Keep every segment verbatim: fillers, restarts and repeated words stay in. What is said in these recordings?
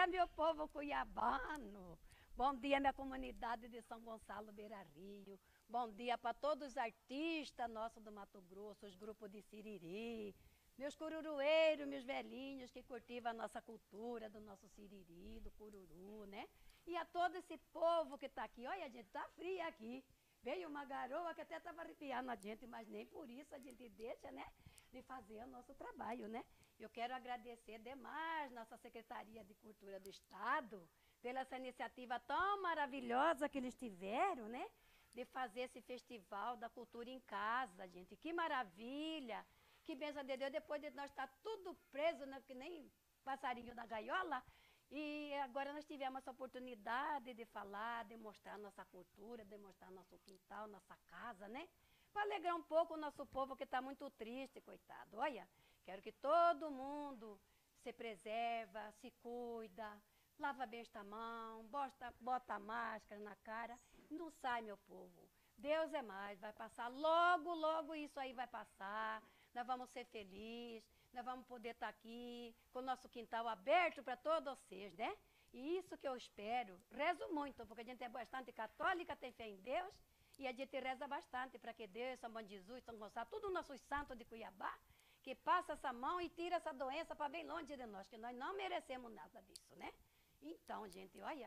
dia, meu povo cuiabano. Bom dia, minha comunidade de São Gonçalo Beira Rio. Bom dia para todos os artistas nossos do Mato Grosso, os grupos de Siriri, meus cururueiros, meus velhinhos que cultivam a nossa cultura do nosso Siriri, do cururu, né? E a todo esse povo que está aqui. Olha, gente, está frio aqui. Veio uma garoa que até estava arrepiando a gente, mas nem por isso a gente deixa, né, de fazer o nosso trabalho, né? Eu quero agradecer demais nossa Secretaria de Cultura do Estado pela essa iniciativa tão maravilhosa que eles tiveram, né? De fazer esse festival da cultura em casa, gente. Que maravilha! Que bênção de Deus, depois de nós estar tudo preso, né, que nem passarinho da gaiola. E agora nós tivemos essa oportunidade de falar, de mostrar nossa cultura, de mostrar nosso quintal, nossa casa, né? Para alegrar um pouco o nosso povo que está muito triste, coitado. Olha, quero que todo mundo se preserva, se cuida, lava bem esta mão, bota, bota a máscara na cara. Não sai, meu povo. Deus é mais, vai passar. Logo, logo isso aí vai passar. Nós vamos ser felizes, nós vamos poder estar aqui com o nosso quintal aberto para todos vocês, né? E isso que eu espero. Rezo muito, porque a gente é bastante católica, tem fé em Deus, e a gente reza bastante para que Deus, São Bom Jesus, São Gonçalo, todos os nossos santos de Cuiabá, que passa essa mão e tira essa doença para bem longe de nós, que nós não merecemos nada disso, né? Então, gente, olha,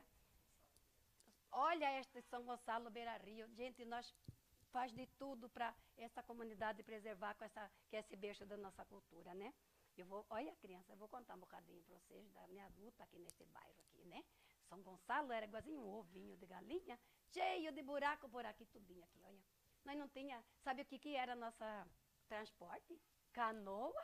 olha este São Gonçalo Beira Rio, gente, nós faz de tudo para essa comunidade preservar com essa, que é esse berço da nossa cultura, né? Eu vou, olha, criança, eu vou contar um bocadinho para vocês da minha luta aqui nesse bairro aqui, né? São Gonçalo era igualzinho um ovinho de galinha, cheio de buraco por aqui, tudinho aqui, olha. Nós não tinha, sabe o que que era nossa transporte? Canoa,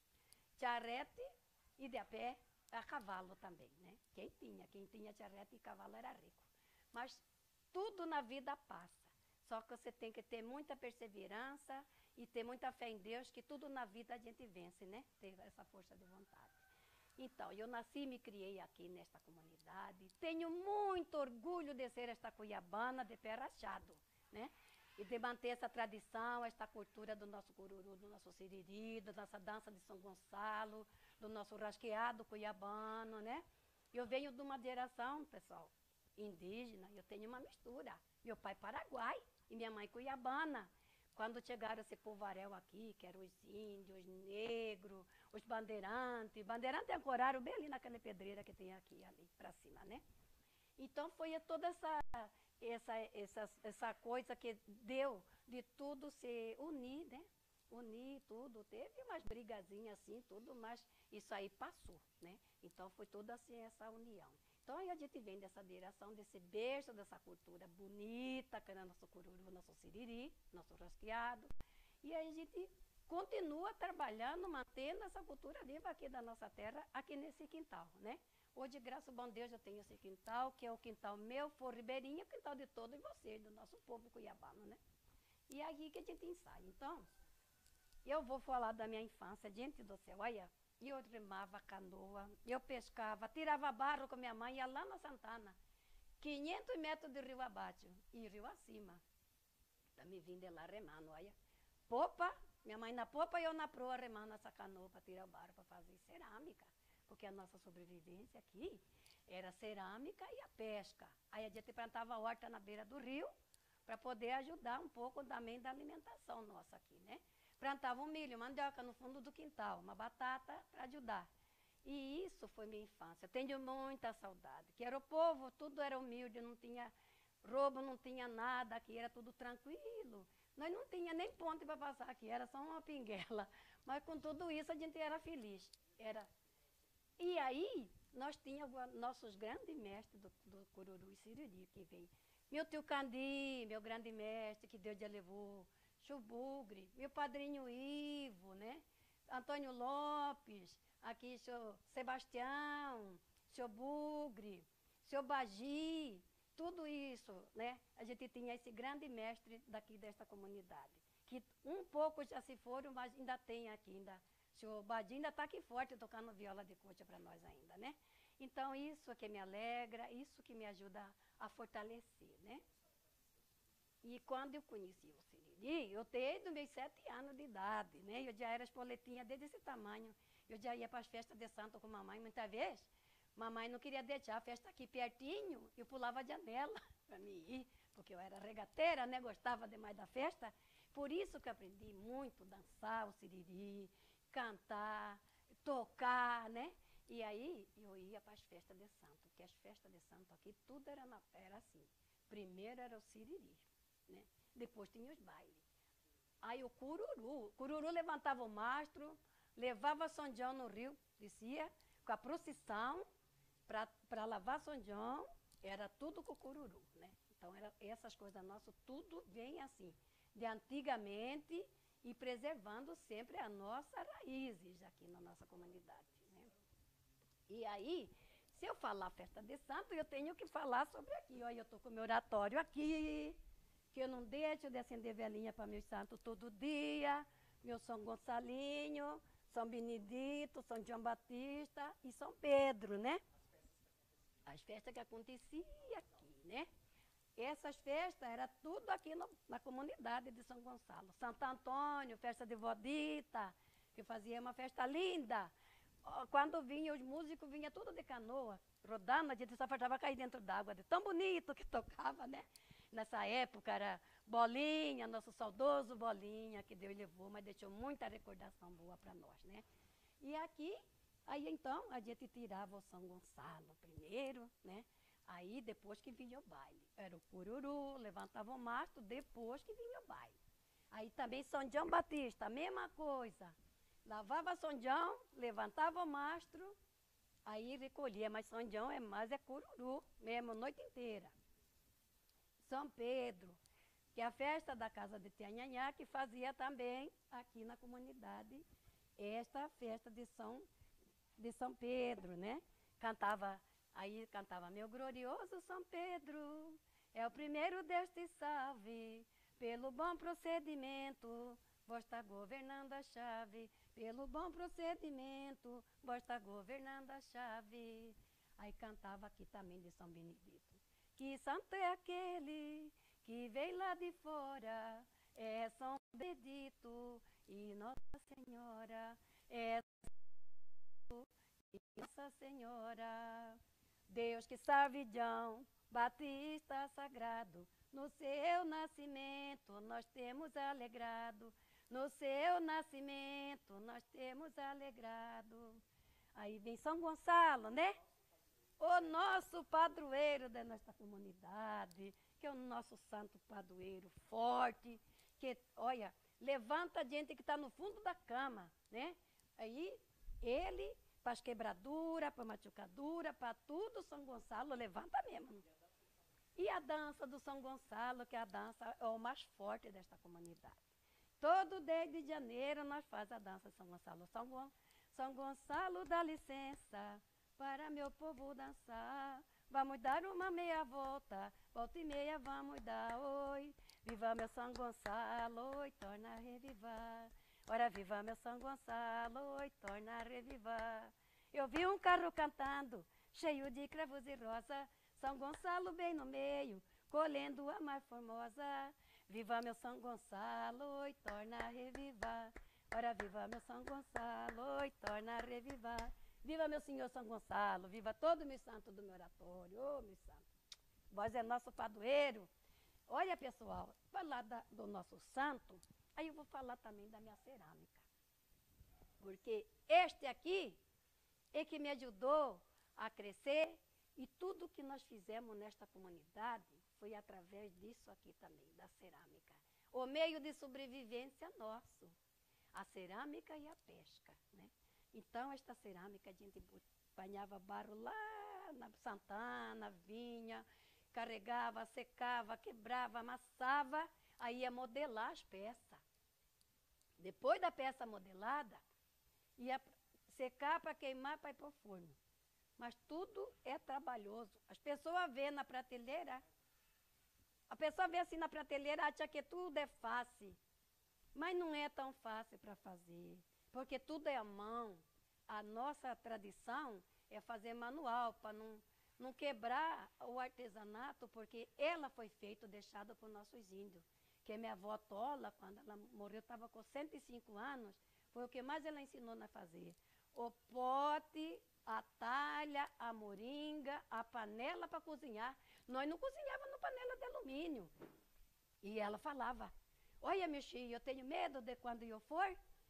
charrete e de a pé, a cavalo também, né? Quem tinha, quem tinha charrete e cavalo era rico. Mas tudo na vida passa. Só que você tem que ter muita perseverança e ter muita fé em Deus, que tudo na vida a gente vence, né? Ter essa força de vontade. Então, eu nasci e me criei aqui nesta comunidade. Tenho muito orgulho de ser esta cuiabana de pé rachado, né? E de manter essa tradição, esta cultura do nosso cururu, do nosso siriri, da nossa dança de São Gonçalo, do nosso rasqueado cuiabano, né? Eu venho de uma geração, pessoal, indígena, eu tenho uma mistura. Meu pai paraguai e minha mãe cuiabana. Quando chegaram esse povoaréu aqui, que eram os índios, os negros, os bandeirantes. Bandeirantes ancoraram bem ali naquela pedreira que tem aqui, ali para cima, né? Então foi toda essa, essa, essa, essa coisa que deu de tudo se unir, né? Unir tudo. Teve umas brigazinhas assim, tudo, mas isso aí passou, né? Então foi toda assim essa união. Então aí a gente vem dessa direção, desse berço, dessa cultura bonita, que é nosso cururu, nosso siriri, nosso rasqueado. E aí a gente continua trabalhando, mantendo essa cultura viva aqui da nossa terra, aqui nesse quintal, né? Hoje, graças ao bom Deus, eu tenho esse quintal, que é o quintal meu, for ribeirinha, o quintal de todos vocês, do nosso povo cuiabano, né? E é aí que a gente ensaia. Então, eu vou falar da minha infância, gente do céu, olha. E eu remava canoa, eu pescava, tirava barro com minha mãe, ia lá na Santana, quinhentos metros de rio abaixo e rio acima. Também vim de lá remando, olha. Popa, minha mãe na popa e eu na proa remando essa canoa para tirar o barro, para fazer cerâmica. Porque a nossa sobrevivência aqui era cerâmica e a pesca. Aí a gente plantava horta na beira do rio, para poder ajudar um pouco também da alimentação nossa aqui, né? Plantava um milho, mandioca no fundo do quintal, uma batata para ajudar. E isso foi minha infância. Eu tenho muita saudade. Que era o povo, tudo era humilde, não tinha roubo, não tinha nada, aqui era tudo tranquilo. Nós não tinha nem ponte para passar aqui, era só uma pinguela. Mas com tudo isso a gente era feliz. Era... E aí nós tínhamos nossos grandes mestres do, do cururu e siriri que veio. Meu tio Candi, meu grande mestre, que Deus já levou. Chubugre, meu padrinho Ivo, né? Antônio Lopes, aqui seu Sebastião, seu Bugre, seu Bagi, tudo isso, né? A gente tinha esse grande mestre daqui desta comunidade, que um pouco já se foram, mas ainda tem aqui, ainda. Seu Badi ainda está aqui forte tocando viola de corte para nós ainda, né? Então isso que me alegra, isso que me ajuda a fortalecer, né? E quando eu conheci o siriri, eu desde meus sete anos de idade, né? Eu já era espoletinha desde esse tamanho. Eu já ia para as festas de santo com a mamãe muitas vezes. Mamãe não queria deixar a festa aqui pertinho, eu pulava a janela para mim ir, porque eu era regateira, né? Gostava demais da festa. Por isso que eu aprendi muito dançar o siriri, cantar, tocar, né? E aí eu ia para as festas de santo, porque as festas de santo aqui, tudo era, na, era assim. Primeiro era o siriri, né? Depois tinha os bailes. Aí o cururu, o cururu levantava o mastro, levava São João no rio, descia com a procissão para lavar São João, era tudo com o cururu, né? Então era, essas coisas nossas, tudo vem assim, de antigamente e preservando sempre as nossas raízes aqui na nossa comunidade, né? E aí, se eu falar festa de santo, eu tenho que falar sobre aqui. Olha, eu estou com o meu oratório aqui, que eu não deixo de acender velhinha para meus santos todo dia, meu São Gonçalinho, São Benedito, São João Batista e São Pedro, né? As festas que aconteciam aqui, né? Essas festas eram tudo aqui no, na comunidade de São Gonçalo. Santo Antônio, festa de Vodita, que fazia uma festa linda. Quando vinha os músicos, vinha tudo de canoa, rodando, a gente só faltava cair dentro d'água, de tão bonito que tocava, né? Nessa época era Bolinha, nosso saudoso Bolinha, que Deus levou, mas deixou muita recordação boa para nós, né? E aqui, aí então, a gente tirava o São Gonçalo primeiro, né? Aí depois que vinha o baile. Era o cururu, levantava o mastro, depois que vinha o baile. Aí também São João Batista, a mesma coisa. Lavava São João, levantava o mastro, aí recolhia, mas São João é mais é cururu, mesmo, a noite inteira. São Pedro, que é a festa da casa de Tianhanhá, que fazia também aqui na comunidade esta festa de São, de São Pedro, né? Cantava, aí cantava, meu glorioso São Pedro, é o primeiro Deus te salve, pelo bom procedimento, vós está governando a chave, pelo bom procedimento, vós está governando a chave. Aí cantava aqui também de São Benedito. Que santo é aquele que vem lá de fora, é São Benedito e Nossa Senhora, é Nossa Senhora. Deus que salve João Batista sagrado, no seu nascimento nós temos alegrado, no seu nascimento nós temos alegrado. Aí vem São Gonçalo, né? O nosso padroeiro da nossa comunidade, que é o nosso santo padroeiro forte, que, olha, levanta a gente que está no fundo da cama, né? Aí, ele, para as quebraduras, para machucadura, para tudo, São Gonçalo levanta mesmo. E a dança do São Gonçalo, que é a dança é o mais forte desta comunidade. Todo dia de janeiro nós fazemos a dança de São Gonçalo. São, Gon São Gonçalo dá licença para meu povo dançar. Vamos dar uma meia volta, volta e meia vamos dar, oi. Viva meu São Gonçalo, oi, torna a revivar. Ora, viva meu São Gonçalo, oi, torna a revivar. Eu vi um carro cantando, cheio de cravos e rosa, São Gonçalo bem no meio, colhendo a mais formosa. Viva meu São Gonçalo, oi, torna a revivar. Ora, viva meu São Gonçalo, oi, torna a revivar. Viva meu Senhor São Gonçalo, viva todo meu santo do meu oratório, ô oh, meu santo. Vós é nosso padroeiro. Olha, pessoal, falar da, do nosso santo, aí eu vou falar também da minha cerâmica. Porque este aqui é que me ajudou a crescer e tudo que nós fizemos nesta comunidade foi através disso aqui também, da cerâmica. O meio de sobrevivência nosso, a cerâmica e a pesca, né? Então, esta cerâmica, a gente apanhava barro lá na Santana, vinha, carregava, secava, quebrava, amassava, aí ia modelar as peças. Depois da peça modelada, ia secar para queimar, para ir para o forno. Mas tudo é trabalhoso. As pessoas vêem na prateleira, a pessoa vê assim na prateleira, acha que tudo é fácil. Mas não é tão fácil para fazer, porque tudo é à mão. A nossa tradição é fazer manual, para não, não quebrar o artesanato, porque ela foi feita, deixada por nossos índios. Que minha avó Tola, quando ela morreu, estava com cento e cinco anos, foi o que mais ela ensinou a fazer. O pote a talha, a moringa, a panela para cozinhar. Nós não cozinhávamos na panela de alumínio. E ela falava, olha, meu filho, eu tenho medo de quando eu for,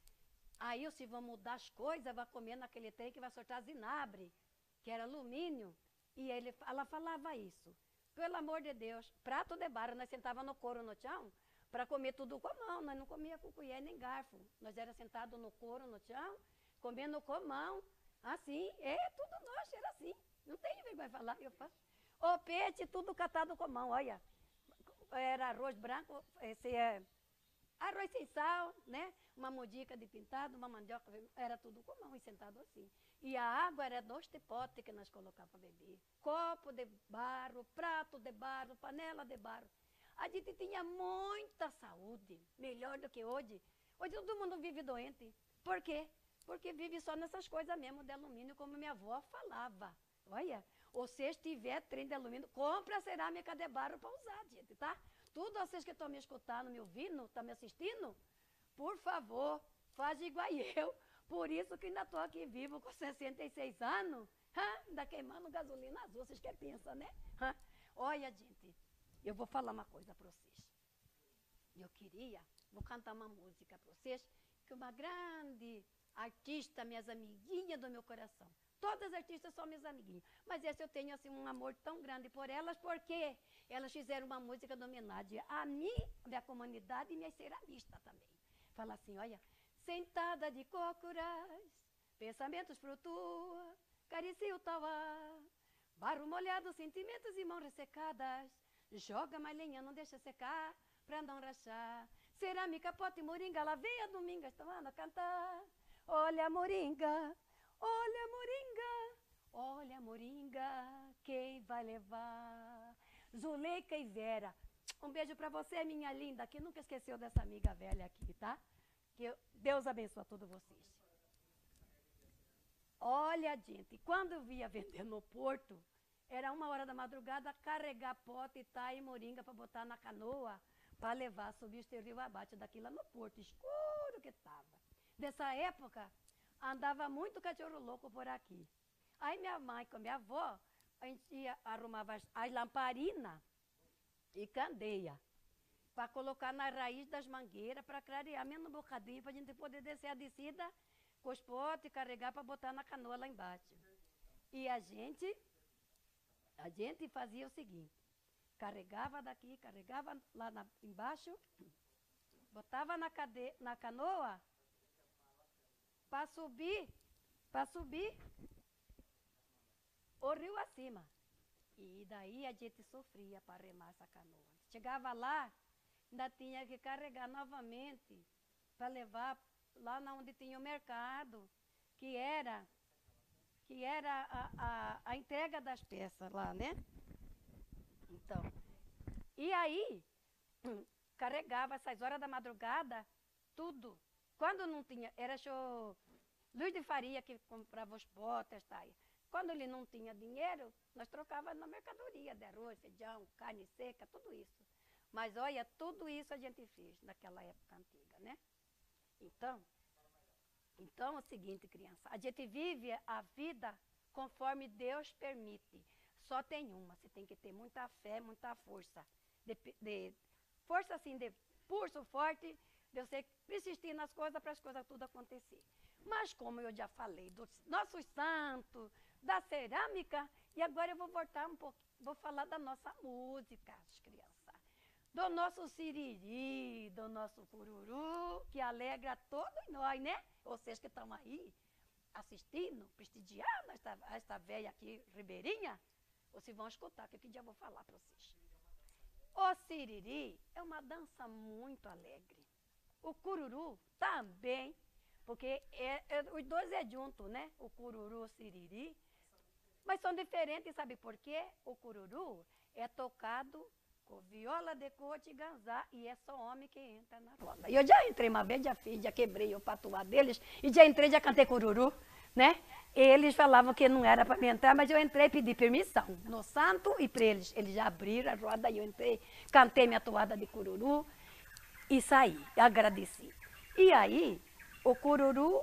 aí se vão mudar as coisas, vai comer naquele trem que vai soltar zinabre, que era alumínio. E ele, ela falava isso. Pelo amor de Deus, prato de barro, nós sentávamos no couro no chão para comer tudo com a mão. Nós não comia com colher nem garfo. Nós era sentados no couro no chão, comendo com a mão. Assim, é, tudo nós, era assim. Não tem vergonha de falar, eu faço. O peixe, tudo catado com a mão, olha. Era arroz branco, esse é arroz sem sal, né? Uma modica de pintado, uma mandioca, era tudo com a mão e sentado assim. E a água era dois potes que nós colocávamos para beber. Copo de barro, prato de barro, panela de barro. A gente tinha muita saúde, melhor do que hoje. Hoje todo mundo vive doente. Por quê? Porque vive só nessas coisas mesmo de alumínio, como minha avó falava. Olha, ou se tiver trem de alumínio, compra a cerâmica de barro para usar, gente, tá? Tudo vocês que estão me escutando, me ouvindo, estão me assistindo, por favor, faz igual eu. Por isso que ainda estou aqui vivo com sessenta e seis anos, hã? Ainda queimando gasolina azul, vocês que pensam, né? Hã? Olha, gente, eu vou falar uma coisa para vocês. Eu queria, vou cantar uma música para vocês, que uma grande artista, minhas amiguinhas do meu coração. Todas as artistas são minhas amiguinhas, mas essa eu tenho assim um amor tão grande por elas, porque elas fizeram uma música de homenagem a mim, a minha comunidade e minhas ceramistas também. Fala assim, olha, sentada de cócoras, pensamentos flutuam, caricia o tauá, barro molhado, sentimentos e mãos ressecadas, joga mais lenha, não deixa secar, pra não rachar, cerâmica, pote, moringa, lá vem a dominga, estão a cantar, olha a moringa, olha a moringa, olha a moringa, quem vai levar? Zuleika e Vera, um beijo pra você, minha linda, que nunca esqueceu dessa amiga velha aqui, tá? Que eu, Deus abençoe a todos vocês. Olha, gente, quando eu via vender no porto, era uma hora da madrugada, carregar pote, tá, e moringa para botar na canoa, para levar, subir o rio abaixo daqui lá no porto, escuro que estava. Nessa época, andava muito cachorro louco por aqui. Aí minha mãe com minha avó, a gente ia, arrumava as, as lamparinas e candeia, para colocar na raiz das mangueiras, para clarear menos um bocadinho, para a gente poder descer a descida com os potes, carregar para botar na canoa lá embaixo. E a gente, a gente fazia o seguinte, carregava daqui, carregava lá na, embaixo, botava na, cade, na canoa, para subir, para subir o rio acima. E daí a gente sofria para remar essa canoa. Chegava lá, ainda tinha que carregar novamente para levar lá onde tinha o mercado, que era, que era a, a, a entrega das peças lá, né? Então, e aí, carregava essas horas da madrugada, tudo. Quando não tinha, era show, Luiz de Faria que comprava os potes, tá aí. Quando ele não tinha dinheiro, nós trocávamos na mercadoria de arroz, feijão, carne seca, tudo isso. Mas olha, tudo isso a gente fez naquela época antiga, né? Então, então é o seguinte, criança, a gente vive a vida conforme Deus permite. Só tem uma, você tem que ter muita fé, muita força. De, de, força assim, de pulso forte, de você persistir nas coisas para as coisas tudo acontecer. Mas como eu já falei dos nossos santos, da cerâmica, e agora eu vou voltar um pouco, vou falar da nossa música, as crianças. Do nosso siriri, do nosso cururu, que alegra todos nós, né? Vocês que estão aí assistindo, prestigiando esta, esta velha aqui, ribeirinha, vocês vão escutar, que aqui já vou falar para vocês. O siriri é uma dança muito alegre. O cururu também, porque é, é, os dois é junto, né? O cururu e o siriri. Mas são diferentes, sabe por quê? O cururu é tocado com viola de corte e ganzá, e é só homem que entra na roda. E eu já entrei uma vez, já fiz, já quebrei o patuá deles, e já entrei, já cantei cururu, né? Eles falavam que não era para me entrar, mas eu entrei e pedi permissão no santo e para eles. Eles já abriram a roda e eu entrei, cantei minha toada de cururu e saí, agradeci. E aí, o cururu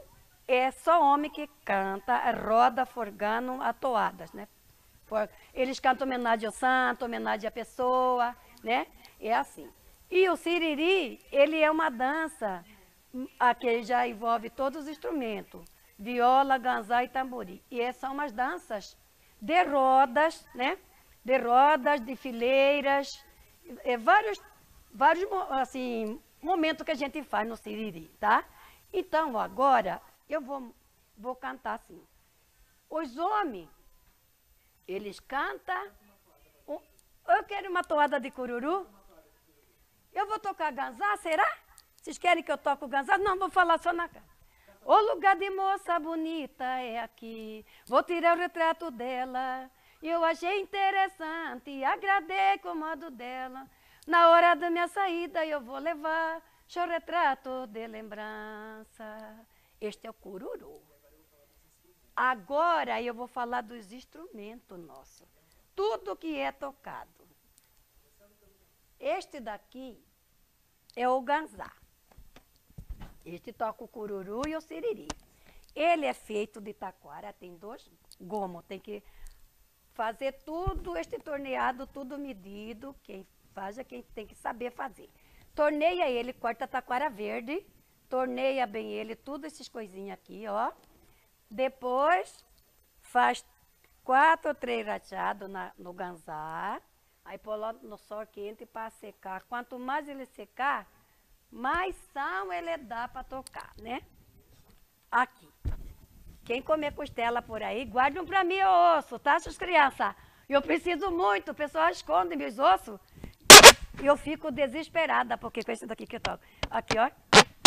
é só homem que canta, roda, forgando, atoadas, né? Eles cantam homenagem ao santo, homenagem à pessoa, né? É assim. E o siriri, ele é uma dança que já envolve todos os instrumentos, viola, ganzá e tambori. E são umas danças de rodas, né? De rodas, de fileiras, é, vários, vários assim, momentos que a gente faz no siriri, tá? Então, agora, eu vou, vou cantar assim. Os homens, eles cantam. Eu quero uma toada de cururu. Eu vou tocar ganzá, será? Vocês querem que eu toque o ganzá? Não, vou falar só na cara. O lugar de moça bonita é aqui. Vou tirar o retrato dela. Eu achei interessante, agradei com o modo dela. Na hora da minha saída eu vou levar seu retrato de lembrança. Este é o cururu. Agora eu vou falar dos instrumentos nossos. Tudo que é tocado. Este daqui é o ganzá. Este toca o cururu e o siriri. Ele é feito de taquara, tem dois gomos. Tem que fazer tudo, este torneado, tudo medido. Quem faz é quem tem que saber fazer. Torneia ele, corta taquara verde. Torneia bem ele, tudo essas coisinhas aqui, ó. Depois, faz quatro ou três rachados na, no ganzá. Aí põe lá no sol quente para secar. Quanto mais ele secar, mais sal ele dá para tocar, né? Aqui. Quem comer costela por aí, guarde um para mim o osso, tá, suas crianças? Eu preciso muito, o pessoal esconde meus ossos. E eu fico desesperada, porque com esse daqui que eu toco. Aqui, ó.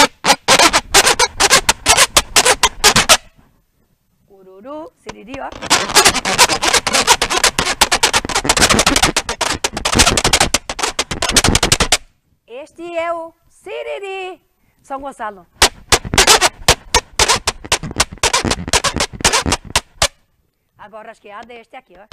Cururu, siriri, ó. Este é o siriri, São Gonçalo. Agora a rasqueada é este aqui, ó.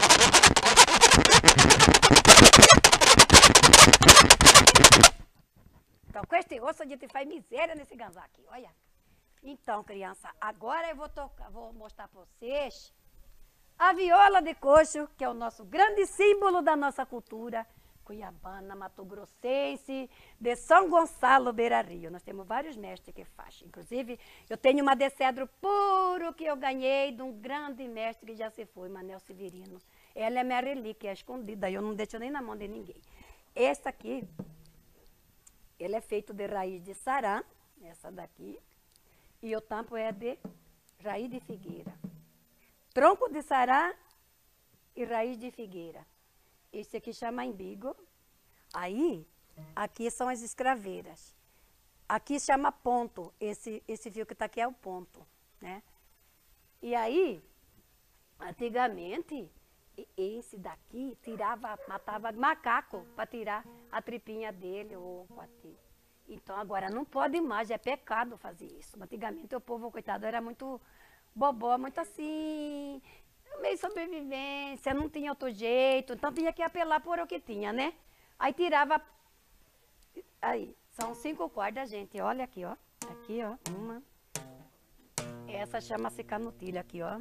Então, com este osso a gente faz miséria nesse ganzá aqui, olha. Então, criança, agora eu vou tocar, vou mostrar para vocês a viola de coxo, que é o nosso grande símbolo da nossa cultura cuiabana, mato-grossense, de São Gonçalo, Beira Rio. Nós temos vários mestres que fazem. Inclusive, eu tenho uma de cedro puro que eu ganhei de um grande mestre que já se foi, Manel Severino. Ela é minha relíquia, é escondida, eu não deixo nem na mão de ninguém. Essa aqui, ele é feito de raiz de sarã, essa daqui, e o tampo é de raiz de figueira. Tronco de sarã e raiz de figueira. Esse aqui chama imbigo. Aí, aqui são as escraveiras. Aqui chama ponto. Esse, esse fio que está aqui é o ponto, né? E aí, antigamente, esse daqui tirava, matava macaco para tirar a tripinha dele. Ou, então, agora não pode mais, é pecado fazer isso. Antigamente, o povo, coitado, era muito bobó, muito assim, meio sobrevivência, não tinha outro jeito, então tinha que apelar por o que tinha, né? Aí tirava, aí, são cinco cordas, gente, olha aqui, ó, aqui, ó, uma, essa chama-se canutilha aqui, ó.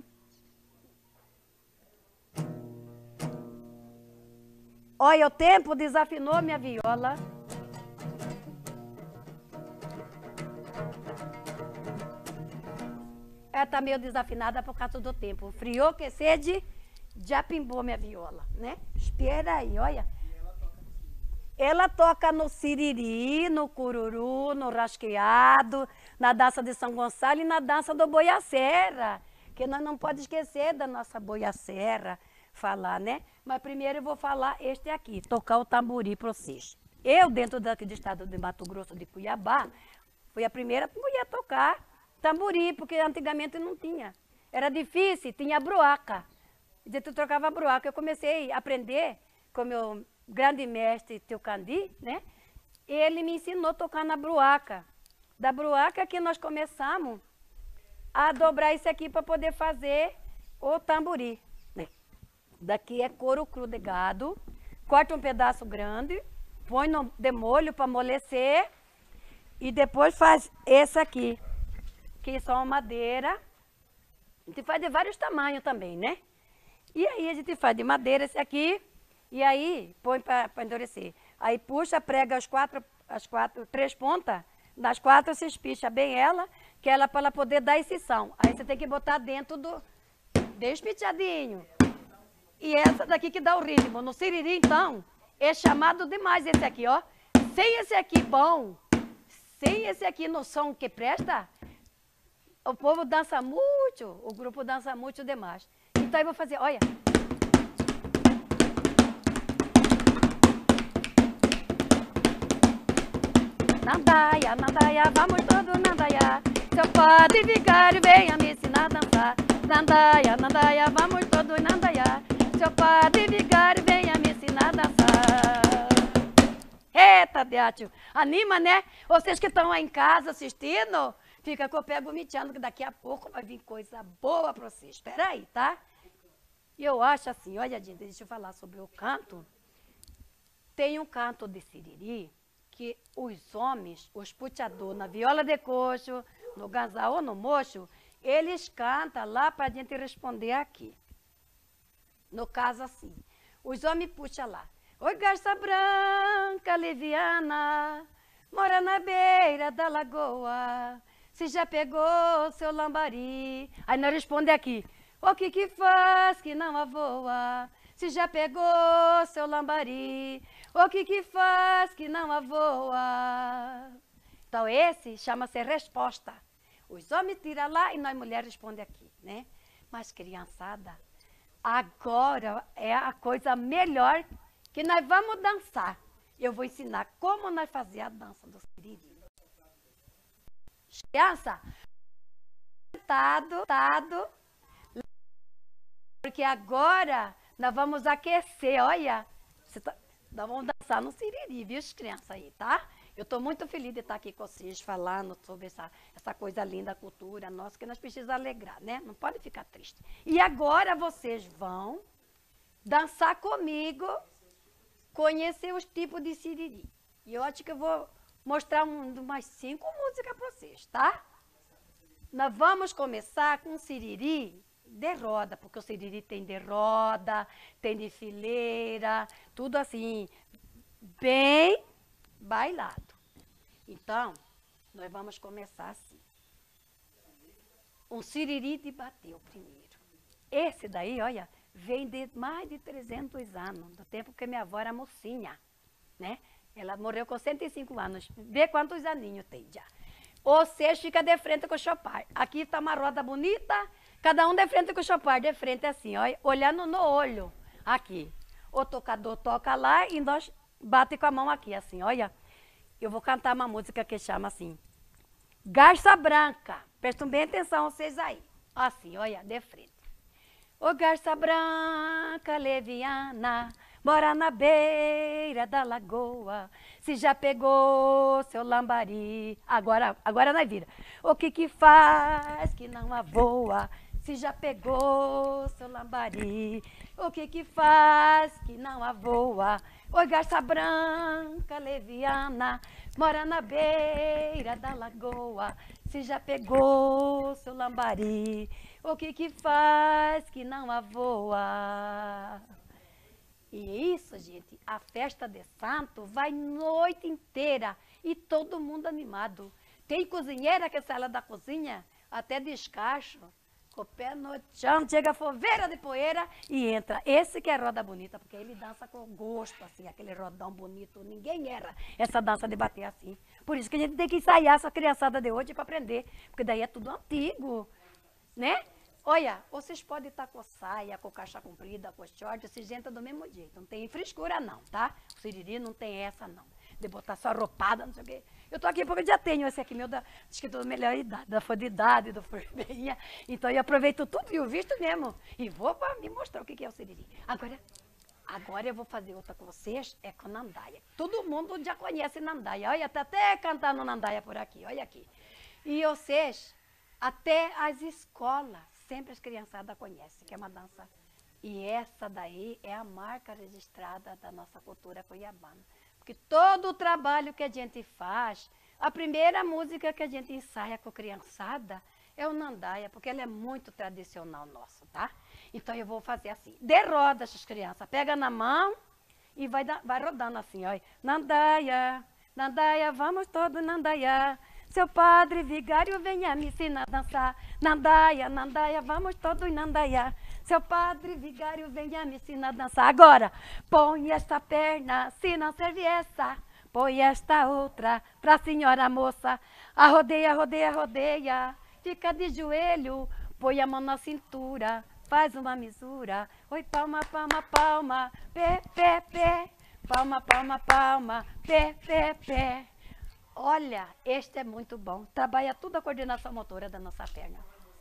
Olha, o tempo desafinou minha viola. Ela está meio desafinada por causa do tempo. Friou, que sede, já pimbou minha viola, né? Espera aí, olha. Ela toca no siriri, no cururu, no rasqueado, na dança de São Gonçalo e na dança do boiacera. Que nós não podemos esquecer da nossa boiacera, falar, né? Mas primeiro eu vou falar este aqui, tocar o tambori para vocês. Eu, dentro daqui do estado de Mato Grosso, de Cuiabá, fui a primeira mulher a tocar tambori, porque antigamente não tinha. Era difícil, tinha bruaca. E tu trocava a bruaca. Eu comecei a aprender com o meu grande mestre, Teu Candi, né? Ele me ensinou a tocar na bruaca. Da bruaca que nós começamos a dobrar isso aqui para poder fazer o tambori, né? Daqui é couro cru de gado. Corta um pedaço grande, põe no demolho para amolecer e depois faz esse aqui, aqui são madeira. A gente faz de vários tamanhos também, né? E aí a gente faz de madeira esse aqui, e aí põe para endurecer. Aí puxa, prega as quatro, as quatro, três pontas, nas quatro você espicha bem ela, que ela para ela poder dar esse som. Aí você tem que botar dentro do, bem espichadinho. E essa daqui que dá o ritmo. No siriri, então, é chamado demais esse aqui, ó. Sem esse aqui bom, sem esse aqui no som que presta, o povo dança muito, o grupo dança muito demais. Então eu vou fazer, olha. Nandaia, nandaia, vamos todos nandaia. Seu padre vigário, venha me ensinar a dançar. Nandaia, nandaia, vamos todos nandaia. Seu padre vigário, venha me ensinar a dançar. Eita, Deátio, anima, né? Vocês que estão aí em casa assistindo, fica com o pé gomiteando, que daqui a pouco vai vir coisa boa para vocês. Espera aí, tá? E eu acho assim, olha, gente, deixa eu falar sobre o canto. Tem um canto de siriri que os homens, os puteadores, na viola de coxo, no ganzá ou no mocho, eles cantam lá para a gente responder aqui. No caso assim, os homens puxam lá. Oi, garça branca, leviana, mora na beira da lagoa, se já pegou seu lambari. Aí nós responde aqui, o que que faz que não avoa, se já pegou seu lambari, o que que faz que não avoa. Então esse chama-se resposta. Os homens tiram lá e nós mulheres respondem aqui, né? Mas criançada, agora é a coisa melhor que nós vamos dançar. Eu vou ensinar como nós fazer a dança do siriri. Criança, sentado, sentado, porque agora nós vamos aquecer, olha. Tá, nós vamos dançar no siriri, viu, crianças aí, tá? Eu estou muito feliz de estar aqui com vocês, falando sobre essa, essa coisa linda, a cultura nossa, que nós precisamos alegrar, né? Não pode ficar triste. E agora vocês vão dançar comigo, conhecer os tipos de siriri. E eu acho que eu vou mostrar um, umas cinco músicas para vocês, tá? Nós vamos começar com siriri de roda, porque o siriri tem de roda, tem de fileira, tudo assim, bem bailado. Então, nós vamos começar assim. Um siriri de bateu primeiro. Esse daí, olha, vem de mais de trezentos anos, do tempo que minha avó era mocinha, né? Ela morreu com cento e cinco anos. Vê quantos aninhos tem já. Vocês ficam de frente com o chopar. Aqui está uma roda bonita, cada um de frente com o chopar, de frente assim, olha, olhando no olho. Aqui. O tocador toca lá e nós bate com a mão aqui, assim, olha. Eu vou cantar uma música que chama assim, Garça Branca. Prestem bem atenção vocês aí. Assim, olha, de frente. Ô garça branca, leviana, mora na beira da lagoa, se já pegou seu lambari. Agora, agora nós vira. O que que faz que não avoa, se já pegou seu lambari? O que que faz que não avoa? Oi, garça branca, leviana, mora na beira da lagoa, se já pegou seu lambari? O que que faz que não avoa? E isso, gente, a festa de santo vai noite inteira e todo mundo animado. Tem cozinheira que sai lá da cozinha, até descacho, com o pé no chão, chega a foveira de poeira e entra. Esse que é roda bonita, porque ele dança com gosto, assim, aquele rodão bonito. Ninguém erra essa dança de bater assim. Por isso que a gente tem que ensaiar essa criançada de hoje para aprender, porque daí é tudo antigo, né? Olha, vocês podem estar com saia, com caixa comprida, com short, vocês entram do mesmo jeito. Não tem frescura não, tá? O siriri não tem essa não. De botar só roupada, não sei o quê. Eu tô aqui porque eu já tenho esse aqui meu, da, acho que da melhor idade, da fã de idade, do forminha. Então eu aproveito tudo e o visto mesmo. E vou para me mostrar o que é o siriri. Agora, agora eu vou fazer outra com vocês, é com Nandaia. Todo mundo já conhece Nandaia. Olha, tá até cantando Nandaia por aqui, olha aqui. E vocês, até as escolas, sempre as criançadas conhecem, que é uma dança. E essa daí é a marca registrada da nossa cultura cuiabana. Porque todo o trabalho que a gente faz, a primeira música que a gente ensaia com a criançada é o Nandaia, porque ele é muito tradicional nosso, tá? Então eu vou fazer assim. De rodas, as crianças. Pega na mão e vai, da, vai rodando assim, ó. Nandaia, Nandaia, vamos todos Nandaia. Seu padre vigário venha me ensinar a dançar. Nandaia, Nandaia, vamos todos Nandaia. Seu padre vigário venha me ensinar a dançar. Agora, põe esta perna, se não serve essa. Põe esta outra pra senhora moça. A rodeia, rodeia, rodeia. Fica de joelho, põe a mão na cintura. Faz uma misura. Oi, palma, palma, palma. Pé, pé, pé. Palma, palma, palma. Pé, pé, pé. Olha, este é muito bom. Trabalha toda a coordenação motora da nossa perna.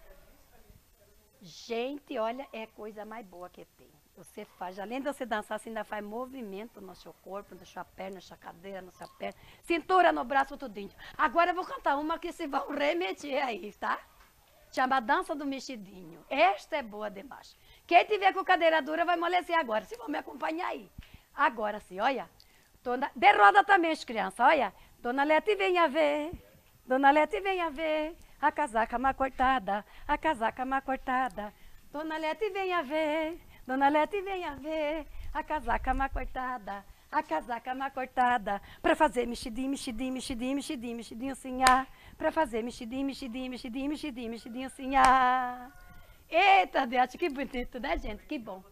Gente, olha, é a coisa mais boa que tem. Você faz, além de você dançar, você ainda faz movimento no seu corpo, na sua perna, na sua cadeira, na sua perna. Cintura no braço, tudinho. Agora eu vou cantar uma que se vão remeter aí, tá? Chama Dança do Mexidinho. Esta é boa demais. Quem tiver com cadeira dura vai amolecer agora, se vão me acompanhar aí. Agora sim, olha. Dona, de roda também as crianças, olha. Dona Lete, venha ver. Dona Lete, venha ver. A casaca má cortada, a casaca má cortada. Dona Lete, venha ver. Dona Lete, venha ver. A casaca má cortada, a casaca má cortada. Pra fazer mexidinho, mexidinho, mexidinho, mexidinho, mexidinho, assim, ah. Pra fazer mexidinho, mexidinho, mexidinho, mexidinho, mexidinho, assim, ah. Eita, Deus, que bonito, né, gente? Que bom.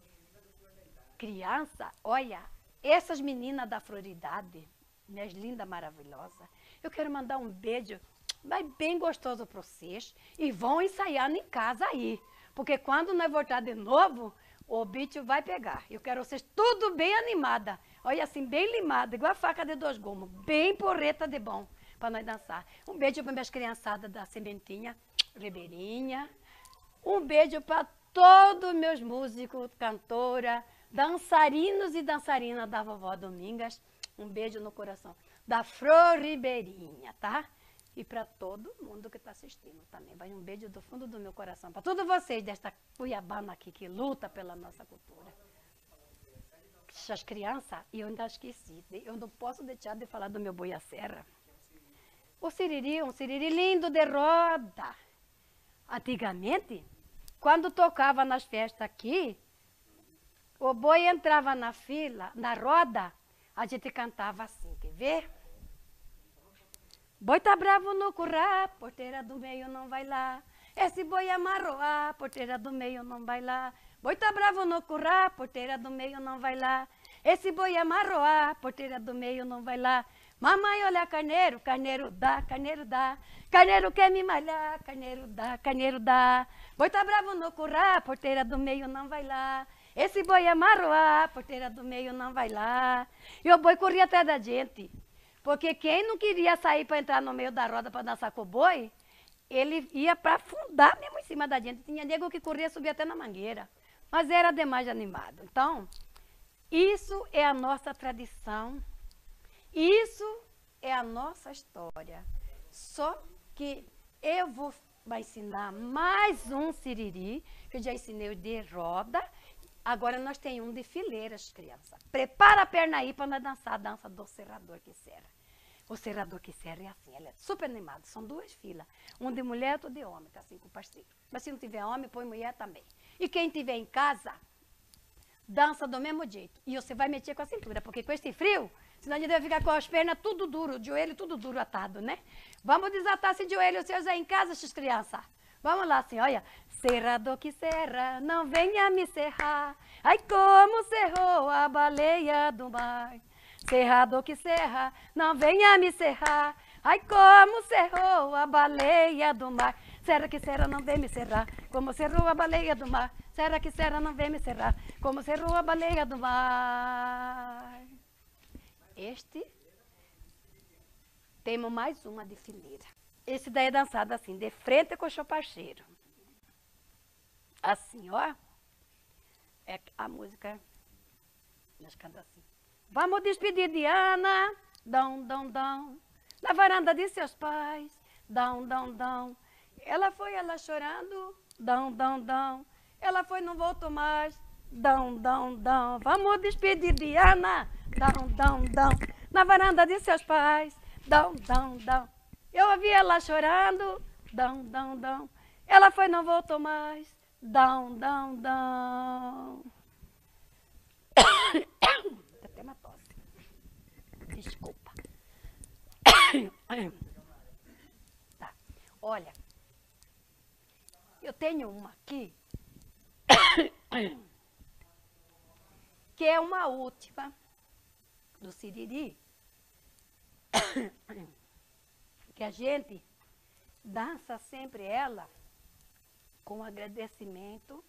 Criança, olha, essas meninas da Floridade, minhas lindas, maravilhosas, eu quero mandar um beijo mas bem gostoso para vocês e vão ensaiar em casa aí, porque quando nós voltar de novo, o bicho vai pegar. Eu quero vocês tudo bem animada, olha assim, bem limada, igual a faca de dois gumes, bem porreta de bom, para nós dançar. Um beijo para minhas criançadas da Sementinha, Ribeirinha, um beijo para todos meus músicos, cantora, dançarinos e dançarinas da Vovó Domingas, um beijo no coração da Flor Ribeirinha, tá? E para todo mundo que está assistindo também. Vai um beijo do fundo do meu coração. Para todos vocês desta Cuiabana aqui que luta pela nossa cultura. As crianças, e eu ainda esqueci, eu não posso deixar de falar do meu boi à serra. O siriri, um siriri lindo de roda. Antigamente, quando tocava nas festas aqui, o boi entrava na fila, na roda, a gente cantava assim, quer ver? Boi tá bravo no currá, porteira do meio não vai lá. Esse boi amarrou a porteira do meio não vai lá. Boi tá bravo no currá, porteira do meio não vai lá. Esse boi amarrou a porteira do meio não vai lá. Mamãe, olha carneiro, carneiro dá, carneiro dá. Carneiro quer me malhar, carneiro dá, carneiro dá. Boi tá bravo no currá, porteira do meio não vai lá. Esse boi amarrou a porteira do meio não vai lá. E o boi corria atrás da gente. Porque quem não queria sair para entrar no meio da roda para dançar com o boi, ele ia para afundar mesmo em cima da gente. Tinha nego que corria, subia até na mangueira. Mas era demais animado. Então, isso é a nossa tradição. Isso é a nossa história. Só que eu vou ensinar mais um siriri, que eu já ensinei o de roda. Agora nós temos um de fileiras, criança. Prepara a perna aí para nós dançar a dança do serrador que serra. O serrador que serra é assim, ele é super animado. São duas filas, um de mulher e outro de homem, tá assim com o parceiro. Mas se não tiver homem, põe mulher também. E quem tiver em casa, dança do mesmo jeito. E você vai mexer com a cintura, porque com esse frio, senão a gente vai ficar com as pernas tudo duro, o joelho tudo duro atado, né? Vamos desatar esse joelho seus aí em casa, essas crianças. Vamos lá, assim, olha. Serrador que serra, não venha me serrar. Ai, como serrou a baleia do mar. Serrador que serra, não venha me serrar. Ai, como serrou a baleia do mar. Serra que serra, não vem me serrar. Como serrou a baleia do mar. Serra que serra, não vem me serrar. Como serrou a baleia do mar. Este, temos mais uma de fileira. Esse daí é dançado assim, de frente com o seu parceiro. Assim, ó. É a música, nós cantamos assim. Vamos despedir de Ana, dão, dão, dão, na varanda de seus pais, dão, dão, dão. Ela foi, ela chorando, dão, dão, dão. Ela foi, não voltou mais, dão, dão, dão. Vamos despedir de Ana, dão, dão, dão, na varanda de seus pais, dão, dão, dão. Eu ouvi ela chorando, dão, dão, dão. Ela foi, não voltou mais. Dão, dão, dão. Até uma tosse. Desculpa. Tá. Olha, eu tenho uma aqui, que é uma última do Siriri, que a gente dança sempre ela com agradecimento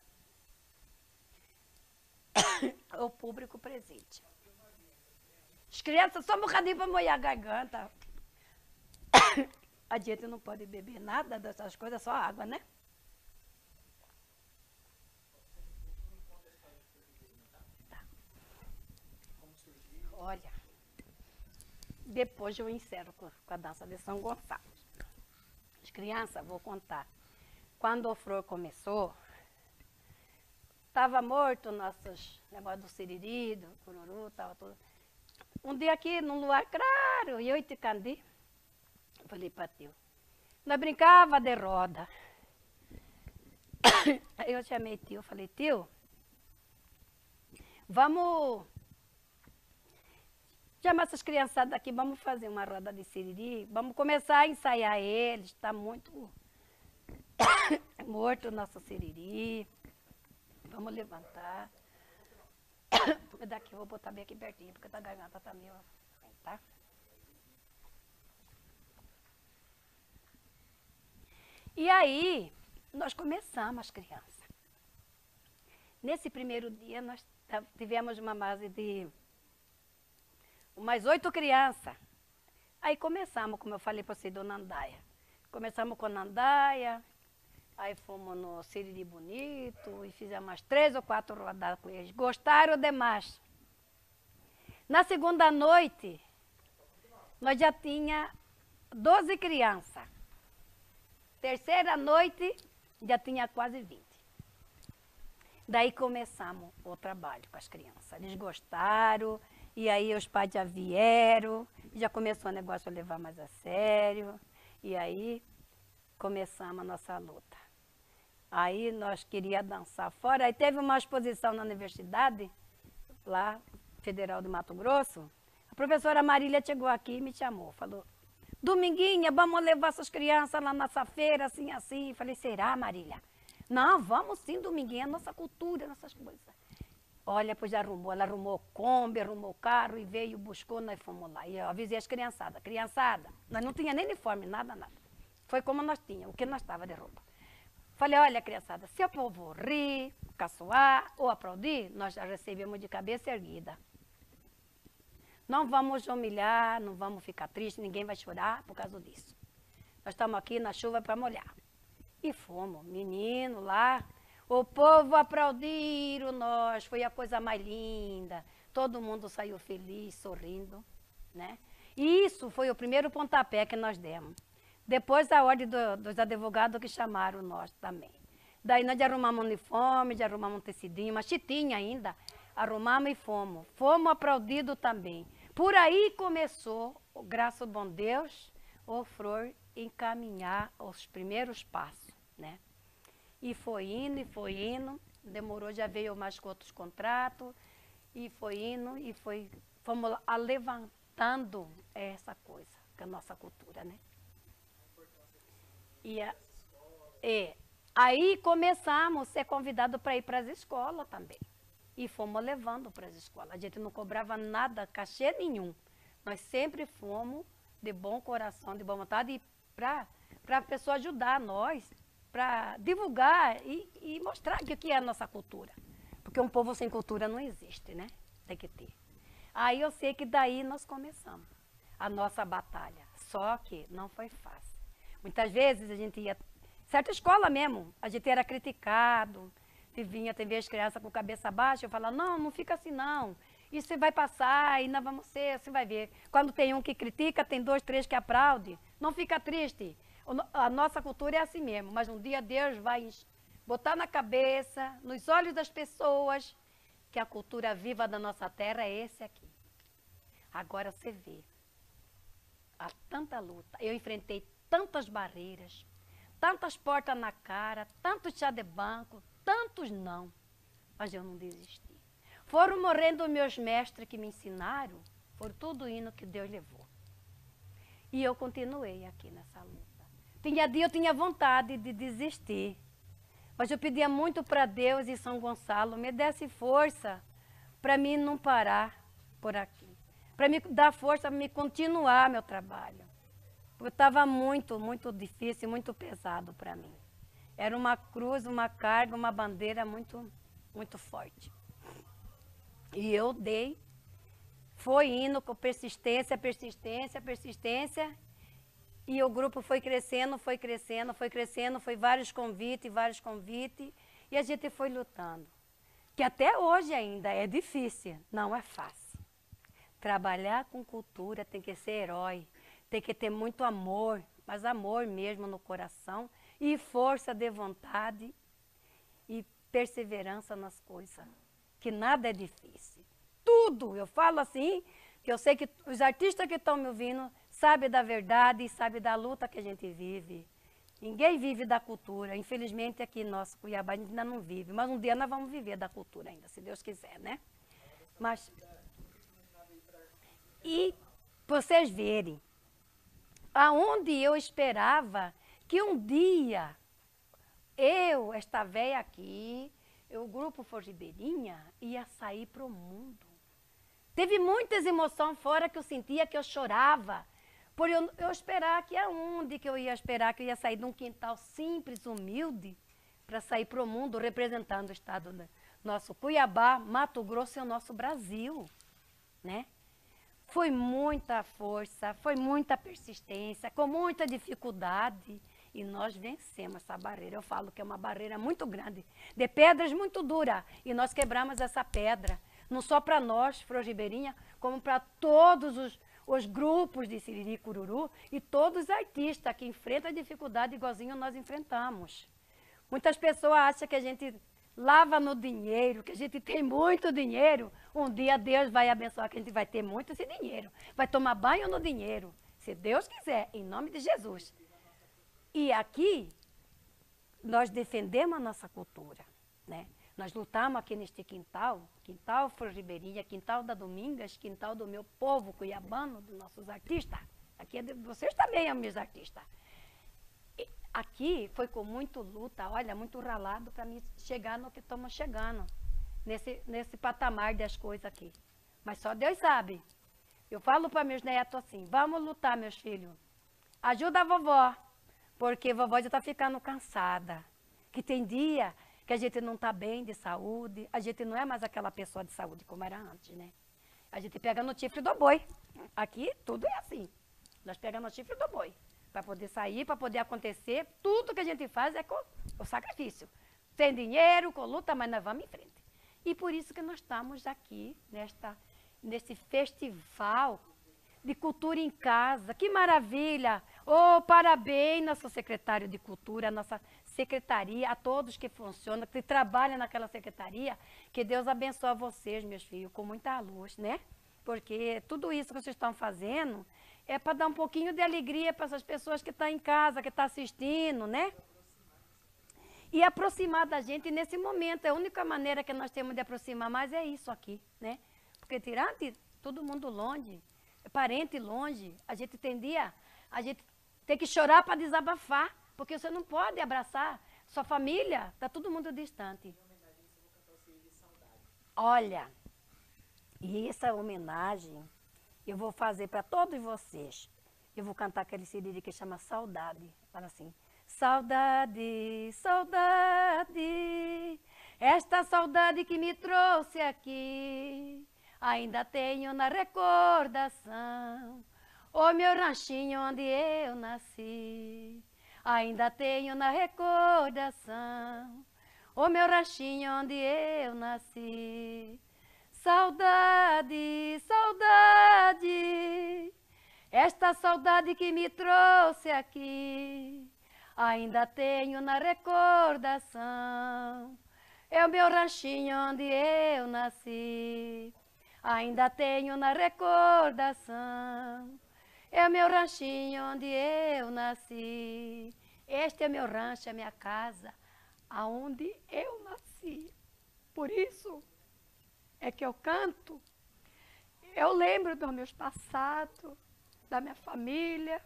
ao público presente. As crianças, só um bocadinho para molhar a garganta. A gente não pode beber nada dessas coisas, só água, né? Tá. Olha, depois eu encerro com a dança de São Gonçalo. As crianças, vou contar. Quando o Flor começou, estava morto nossos negócios do siriri, do cururu, estava tudo. Um dia aqui, num luar claro, eu e Ticandi, falei para tio, nós brincava de roda. Aí eu chamei tio, falei, tio, vamos chamar essas criançadas aqui, vamos fazer uma roda de siriri, vamos começar a ensaiar eles, está muito morto o nosso siriri, vamos levantar. Daqui eu vou botar bem aqui pertinho, porque a garganta está meio, tá? E aí, nós começamos as crianças. Nesse primeiro dia, nós tivemos uma base de umas oito crianças. Aí começamos, como eu falei para você, Dona Andaia. Começamos com a Nandaia, aí fomos no Siriri Bonito e fizemos umas três ou quatro rodadas com eles. Gostaram demais. Na segunda noite, nós já tinha doze crianças. Terceira noite, já tinha quase vinte. Daí começamos o trabalho com as crianças. Eles gostaram, e aí os pais já vieram, já começou o negócio a levar mais a sério, e aí começamos a nossa luta. Aí nós queríamos dançar fora, aí teve uma exposição na universidade, lá, Federal do Mato Grosso. A professora Marília chegou aqui e me chamou, falou, Dominguinha, vamos levar essas crianças lá nessa feira, assim, assim. Falei, será, Marília? Não, vamos sim, Dominguinha, é nossa cultura, nossas coisas. Olha, pois já arrumou, ela arrumou Kombi, arrumou carro e veio, buscou, nós fomos lá. E eu avisei as criançadas, criançada, nós não tinha nem uniforme, nada, nada. Foi como nós tínhamos, o que nós estava de roupa. Falei, olha, criançada, se o povo rir, caçoar ou aplaudir, nós já recebemos de cabeça erguida. Não vamos humilhar, não vamos ficar tristes, ninguém vai chorar por causa disso. Nós estamos aqui na chuva para molhar. E fomos, menino lá, o povo aplaudiram nós, foi a coisa mais linda. Todo mundo saiu feliz, sorrindo, né? E isso foi o primeiro pontapé que nós demos. Depois a ordem do, dos advogados que chamaram nós também. Daí nós já arrumamos uniforme, já arrumamos um tecidinho, uma chitinha ainda. Arrumamos e fomos. Fomos aplaudidos também. Por aí começou, graças ao bom Deus, o Flor encaminhar os primeiros passos, né? E foi indo, e foi indo, demorou, já veio mais com outros contratos, e foi indo, e foi, fomos levantando essa coisa, que é a nossa cultura, né? E a, é, aí começamos a ser convidados para ir para as escolas também. E fomos levando para as escolas. A gente não cobrava nada, cachê nenhum. Nós sempre fomos de bom coração, de boa vontade, para a pessoa ajudar nós, para divulgar e, e mostrar que o que é a nossa cultura. Porque um povo sem cultura não existe, né? Tem que ter. Aí eu sei que daí nós começamos a nossa batalha. Só que não foi fácil. Muitas vezes a gente ia... Certa escola mesmo, a gente era criticado. Vinha, tem vezes criança com cabeça baixa, eu falava, não, não fica assim não, isso vai passar e nós vamos ser, você vai ver. Quando tem um que critica, tem dois, três que aplaudem, não fica triste. A nossa cultura é assim mesmo, mas um dia Deus vai botar na cabeça, nos olhos das pessoas, que a cultura viva da nossa terra é esse aqui. Agora você vê, há tanta luta, eu enfrentei tantas barreiras, tantas portas na cara, tanto chá de banco, tantos não, mas eu não desisti. Foram morrendo meus mestres que me ensinaram, foram tudo hino que Deus levou. E eu continuei aqui nessa luta. Tinha dia eu tinha vontade de desistir, mas eu pedia muito para Deus e São Gonçalo, me desse força para mim não parar por aqui. Para me dar força para me continuar meu trabalho. Porque estava muito, muito difícil, muito pesado para mim. Era uma cruz, uma carga, uma bandeira muito, muito forte. E eu dei, foi indo com persistência, persistência, persistência. E o grupo foi crescendo, foi crescendo, foi crescendo, foi vários convites, vários convites. E a gente foi lutando. Que até hoje ainda é difícil, não é fácil. Trabalhar com cultura tem que ser herói, tem que ter muito amor, mas amor mesmo no coração, e força de vontade e perseverança nas coisas, que nada é difícil. Tudo, eu falo assim, que eu sei que os artistas que estão me ouvindo sabem da verdade e sabem da luta que a gente vive. Ninguém vive da cultura, infelizmente aqui nosso Cuiabá ainda não vive, mas um dia nós vamos viver da cultura ainda, se Deus quiser, né? Mas, e vocês verem, aonde eu esperava que um dia eu, esta véia aqui, o grupo For Ribeirinha, ia sair para o mundo. Teve muitas emoções fora que eu sentia, que eu chorava, por eu, eu esperar que aonde que eu ia esperar, que eu ia sair de um quintal simples, humilde, para sair para o mundo representando o estado do nosso Cuiabá, Mato Grosso e o nosso Brasil, né? Foi muita força, foi muita persistência, com muita dificuldade, e nós vencemos essa barreira. Eu falo que é uma barreira muito grande, de pedras muito duras, e nós quebramos essa pedra, não só para nós, For Ribeirinha, como para todos os, os grupos de Siriri e Cururu, e todos os artistas que enfrentam a dificuldade igualzinho nós enfrentamos. Muitas pessoas acham que a gente lava no dinheiro, que a gente tem muito dinheiro. Um dia Deus vai abençoar que a gente vai ter muito esse dinheiro. Vai tomar banho no dinheiro, se Deus quiser, em nome de Jesus. E aqui, nós defendemos a nossa cultura, né? Nós lutamos aqui neste quintal, quintal For Ribeirinha, quintal da Domingas, quintal do meu povo cuiabano, dos nossos artistas. Aqui é de vocês também, são meus artistas. Aqui foi com muito luta, olha, muito ralado para mim chegar no que estamos chegando, nesse, nesse patamar das coisas aqui. Mas só Deus sabe. Eu falo para meus netos assim, vamos lutar, meus filhos. Ajuda a vovó, porque a vovó já está ficando cansada. Que tem dia que a gente não está bem de saúde, a gente não é mais aquela pessoa de saúde como era antes, né? A gente pega no chifre do boi. Aqui tudo é assim. Nós pegamos no chifre do boi. Para poder sair, para poder acontecer, tudo que a gente faz é com o sacrifício. Sem dinheiro, com luta, mas nós vamos em frente. E por isso que nós estamos aqui, nesta, nesse festival de cultura em casa. Que maravilha! Oh, parabéns, nosso secretário de cultura, nossa secretaria, a todos que funcionam, que trabalham naquela secretaria. Que Deus abençoe vocês, meus filhos, com muita luz, né? Porque tudo isso que vocês estão fazendo é para dar um pouquinho de alegria para essas pessoas que estão em casa, que estão assistindo, né? E aproximar da gente nesse momento. É a única maneira que nós temos de aproximar mais é isso aqui, né? Porque tirante, todo mundo longe, parente longe, a gente tendia, a gente tem que chorar para desabafar, porque você não pode abraçar sua família, está todo mundo distante. Olha, e essa homenagem eu vou fazer para todos vocês. Eu vou cantar aquele Siriri que chama Saudade. Fala assim. Saudade, saudade, esta saudade que me trouxe aqui, ainda tenho na recordação o meu ranchinho onde eu nasci. Ainda tenho na recordação o meu ranchinho onde eu nasci. Saudade, saudade, esta saudade que me trouxe aqui, ainda tenho na recordação, é o meu ranchinho onde eu nasci. Ainda tenho na recordação, é o meu ranchinho onde eu nasci. Este é meu rancho, é minha casa, aonde eu nasci. Por isso é que eu canto. Eu lembro dos meus passados, da minha família,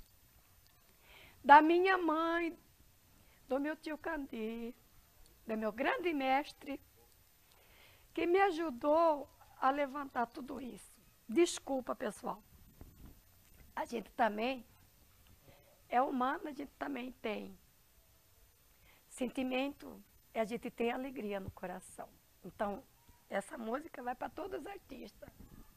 da minha mãe, do meu tio Candir, do meu grande mestre, que me ajudou a levantar tudo isso. Desculpa, pessoal. A gente também é humano, a gente também tem sentimento e a gente tem alegria no coração. Então, essa música vai para todos os artistas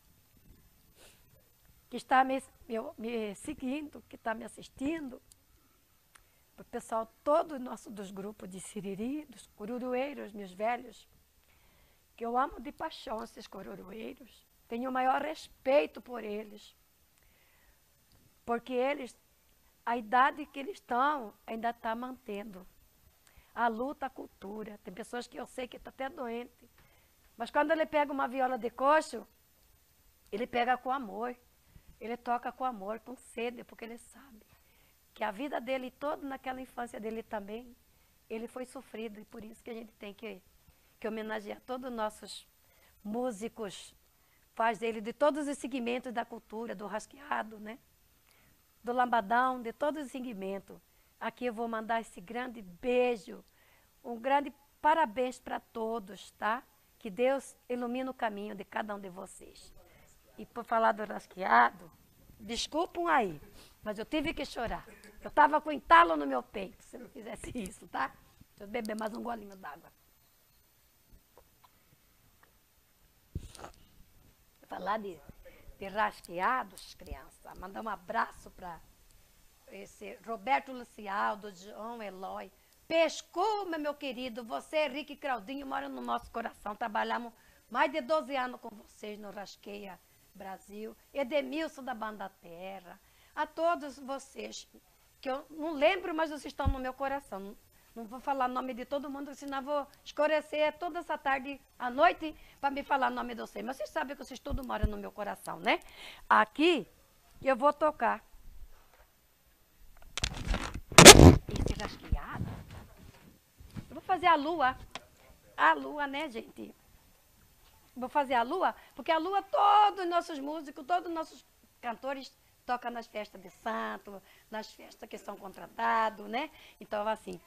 que está me, me, me seguindo, que está me assistindo, para o pessoal todo nosso dos grupos de Siriri, dos cururueiros, meus velhos, que eu amo de paixão esses cururueiros, tenho o maior respeito por eles, porque eles, a idade que eles estão, ainda está mantendo a luta, a cultura. Tem pessoas que eu sei que estão até doente, mas quando ele pega uma viola de coxo, ele pega com amor, ele toca com amor, com sede, porque ele sabe que a vida dele toda, naquela infância dele também, ele foi sofrido, e por isso que a gente tem que, que homenagear todos os nossos músicos, faz dele de todos os segmentos da cultura, do rasqueado, né? Do lambadão, de todos os segmentos. Aqui eu vou mandar esse grande beijo, um grande parabéns para todos, tá? Que Deus ilumine o caminho de cada um de vocês. E por falar do rasqueado, desculpem aí, mas eu tive que chorar. Eu estava com entalo no meu peito, se não fizesse isso, tá? Deixa eu beber mais um golinho d'água. Falar de, de rasqueados, criança, mandar um abraço para esse Roberto Lucialdo, João Eloy. Pescuma, meu querido, você, Henrique Claudinho, mora no nosso coração. Trabalhamos mais de doze anos com vocês no Rasqueia Brasil. Edemilson da Banda Terra. A todos vocês, que eu não lembro, mas vocês estão no meu coração. Não, não vou falar o nome de todo mundo, senão vou escurecer toda essa tarde, à noite, para me falar o nome de vocês. Mas vocês sabem que vocês todos moram no meu coração, né? Aqui, eu vou tocar esse rasqueado. Eu vou fazer a lua. A lua, né, gente? Vou fazer a lua, porque a lua, todos os nossos músicos, todos os nossos cantores tocam nas festas de santo, nas festas que são contratados, né? Então, assim.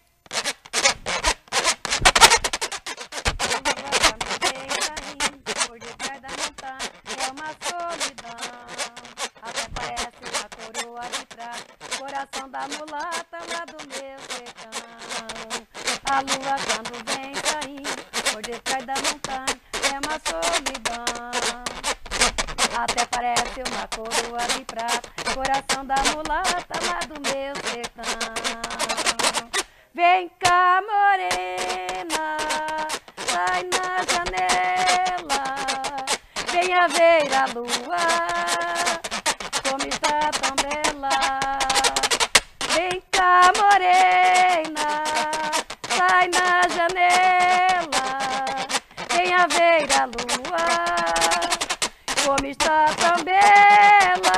Por detrás da montanha é uma solidão, até parece uma coroa de prata, coração da mulata lá do meu sertão. A lua quando vem saindo, por detrás da montanha é uma solidão, até parece uma coroa de prata, coração da mulata lá do meu sertão. Vem cá, morena, sai na janela, venha ver a lua, como está tão bela. Vem cá, morena, sai na janela, venha ver a lua, como está tão bela.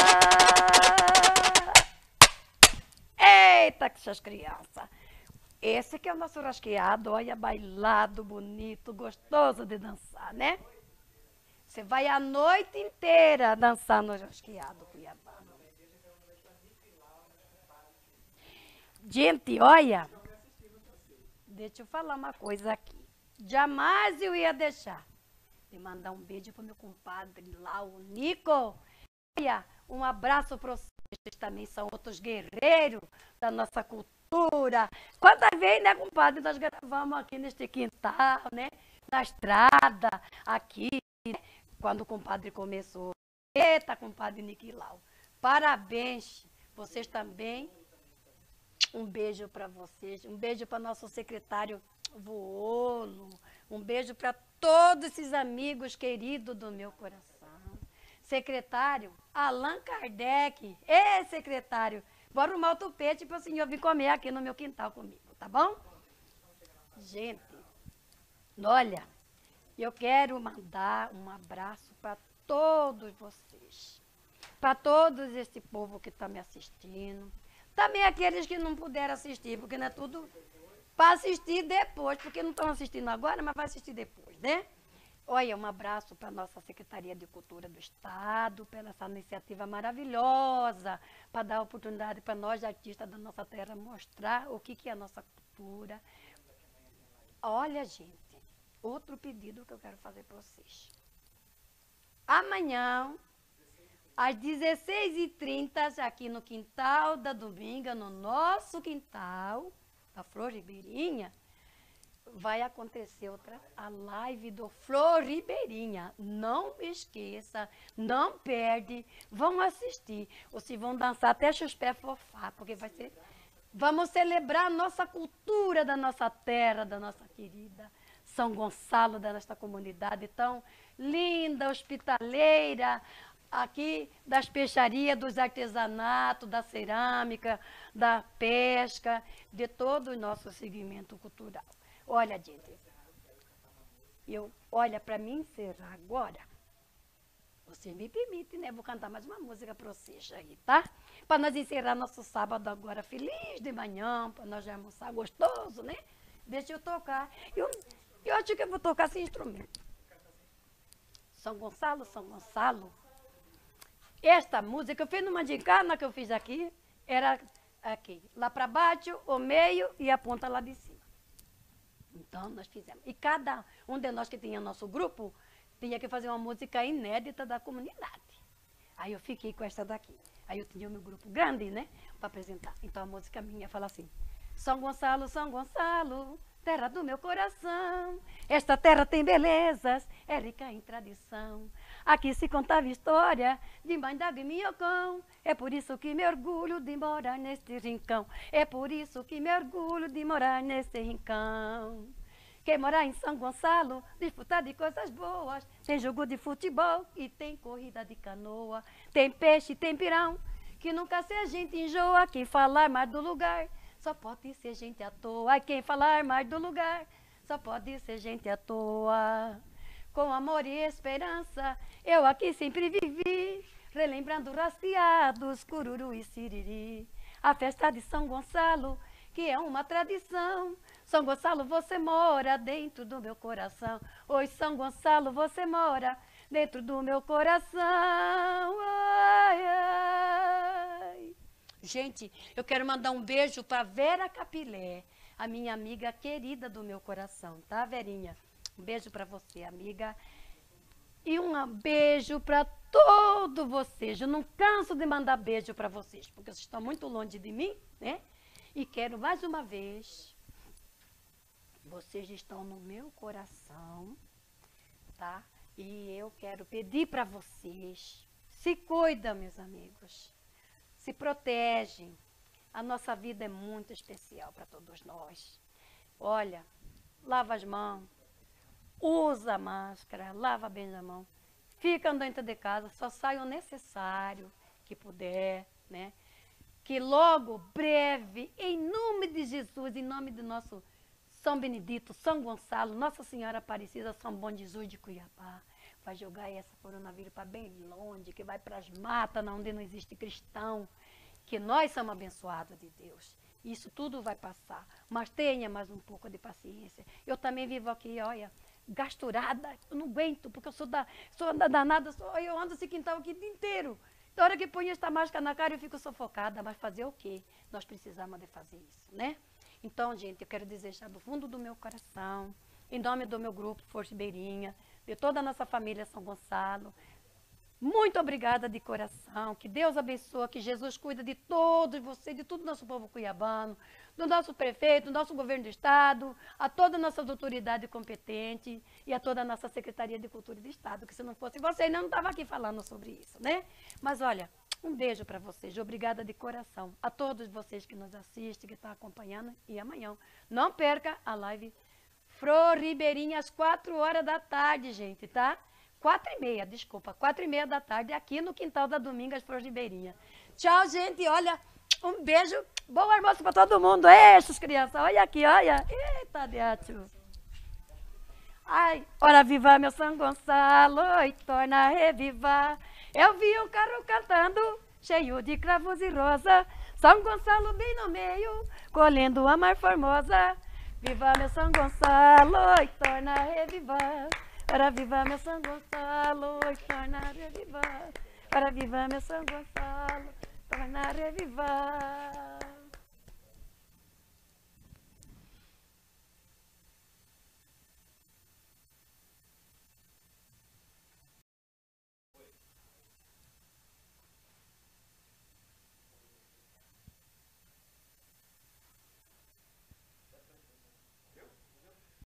Eita, que essas crianças! Esse que é o nosso rasqueado, olha, bailado, bonito, gostoso de dançar, né? Você vai a noite inteira dançar no rasqueado cuiabano. Gente, olha, deixa eu falar uma coisa aqui. Jamais eu ia deixar de mandar um beijo para o meu compadre lá, o Nico. Olha, um abraço para vocês, também são outros guerreiros da nossa cultura. Quantas vezes, né, compadre, nós gravamos aqui neste quintal, né? Na estrada, aqui, né? Quando o compadre começou. Eita, compadre Niquilau. Parabéns, vocês também. Um beijo para vocês, um beijo para nosso secretário Voolo, um beijo para todos esses amigos queridos do meu coração. Secretário Allan Kardec, ei, secretário, bora arrumar o tupete para o senhor vir comer aqui no meu quintal comigo, tá bom? Gente, olha, eu quero mandar um abraço para todos vocês, para todos esse povo que está me assistindo, Também aqueles que não puderam assistir, porque não é tudo para assistir depois, porque não estão assistindo agora, mas vai assistir depois, né? Olha, um abraço para a nossa Secretaria de Cultura do Estado, pela essa iniciativa maravilhosa, para dar oportunidade para nós, artistas da nossa terra, mostrar o que, que é a nossa cultura. Olha, gente, outro pedido que eu quero fazer para vocês. Amanhã, às dezesseis e trinta, aqui no quintal da Dominga, no nosso quintal, da Flor Ribeirinha, vai acontecer outra, a live do Flor Ribeirinha. Não esqueça, não perde, vão assistir. Ou se vão dançar até os pés fofar, porque vai ser... Vamos celebrar a nossa cultura da nossa terra, da nossa querida São Gonçalo, da nossa comunidade tão linda, hospitaleira, aqui das peixarias, dos artesanatos, da cerâmica, da pesca, de todo o nosso segmento cultural. Olha, gente, eu, olha, para mim encerrar agora, você me permite, né? Vou cantar mais uma música para vocês aí, tá? Para nós encerrar nosso sábado agora feliz de manhã, para nós já almoçar gostoso, né? Deixa eu tocar. Eu, eu acho que eu vou tocar sem instrumento. São Gonçalo, São Gonçalo. Esta música eu fiz numa gincana que eu fiz aqui, era aqui, lá para baixo, o meio e a ponta lá de cima. Então, nós fizemos. E cada um de nós que tinha nosso grupo, tinha que fazer uma música inédita da comunidade. Aí eu fiquei com essa daqui. Aí eu tinha o meu grupo grande, né, para apresentar. Então a música minha fala assim: São Gonçalo, São Gonçalo, terra do meu coração. Esta terra tem belezas, é rica em tradição. Aqui se contava história de mãe d'água e minhocão. É por isso que me orgulho de morar neste rincão. É por isso que me orgulho de morar neste rincão. Quem morar em São Gonçalo, desfrutar de coisas boas. Tem jogo de futebol e tem corrida de canoa. Tem peixe, tem pirão, que nunca se a gente enjoa. Quem falar mais do lugar, só pode ser gente à toa. Quem falar mais do lugar, só pode ser gente à toa. Com amor e esperança, eu aqui sempre vivi, relembrando rasteados, cururu e siriri. A festa de São Gonçalo, que é uma tradição. São Gonçalo, você mora dentro do meu coração. Oi, São Gonçalo, você mora dentro do meu coração. Ai, ai. Gente, eu quero mandar um beijo para Vera Capilé, a minha amiga querida do meu coração, tá, Verinha? Um beijo para você, amiga. E um beijo para todos vocês. Eu não canso de mandar beijo para vocês, porque vocês estão muito longe de mim, né? E quero mais uma vez, vocês estão no meu coração, tá? E eu quero pedir para vocês, se cuidam, meus amigos, se protegem. A nossa vida é muito especial para todos nós. Olha, lava as mãos, usa a máscara, lava bem a mão, fica dentro de casa, só sai o necessário que puder, né? Que logo, breve, em nome de Jesus, em nome do nosso São Benedito, São Gonçalo, Nossa Senhora Aparecida, São Bom Jesus de Cuiabá, vai jogar essa coronavírus para bem longe, que vai para as matas, onde não existe cristão, que nós somos abençoados de Deus. Isso tudo vai passar, mas tenha mais um pouco de paciência. Eu também vivo aqui, olha, gasturada, eu não aguento, porque eu sou, da, sou da danada, sou, eu ando esse quintal aqui o dia inteiro. Na hora que põe esta máscara na cara, eu fico sufocada, mas fazer o quê? Nós precisamos de fazer isso, né? Então, gente, eu quero desejar do fundo do meu coração, em nome do meu grupo Força Ribeirinha, de toda a nossa família São Gonçalo, muito obrigada de coração, que Deus abençoe, que Jesus cuida de todos vocês, de todo o nosso povo cuiabano, do nosso prefeito, do nosso governo do estado, a toda a nossa autoridade competente e a toda a nossa Secretaria de Cultura do Estado, que se não fosse vocês, não estava aqui falando sobre isso, né? Mas olha, um beijo para vocês, obrigada de coração, a todos vocês que nos assistem, que estão acompanhando, e amanhã, não perca a live Flor Ribeirinha às quatro horas da tarde, gente, tá? Quatro e meia, desculpa, quatro e meia da tarde, aqui no quintal da Domingas Flor Ribeirinha. Tchau, gente, olha, um beijo, bom almoço para todo mundo. Essas crianças, olha aqui, olha. Eita, Deato. Ai, ora viva meu São Gonçalo, e torna a revivar. Eu vi um carro cantando, cheio de cravos e rosa. São Gonçalo bem no meio, colhendo a mar formosa. Viva meu São Gonçalo, e torna a revivar. Para viva meu São Gonçalo, e torna a revivar. Para viva meu São Gonçalo, torna a revivar.